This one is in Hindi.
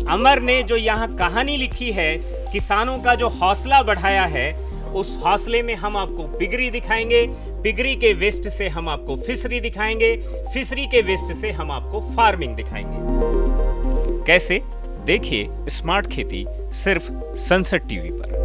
अमर ने जो यहाँ कहानी लिखी है, किसानों का जो हौसला बढ़ाया है, उस हौसले में हम आपको पिगरी दिखाएंगे, पिगरी के वेस्ट से हम आपको फिशरी दिखाएंगे, फिशरी के वेस्ट से हम आपको फार्मिंग दिखाएंगे। कैसे? देखिए स्मार्ट खेती सिर्फ सनसेट टीवी पर।